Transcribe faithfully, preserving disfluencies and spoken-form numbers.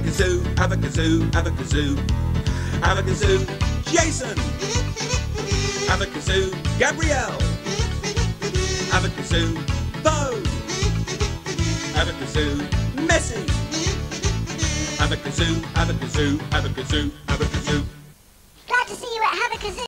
Havakazoo, Havakazoo, Havakazoo. Havakazoo, Jason. Havakazoo, Gabrielle. Havakazoo, Bo. Havakazoo, Messi. Havakazoo, Havakazoo, Havakazoo, Havakazoo. Glad to see you at Havakazoo.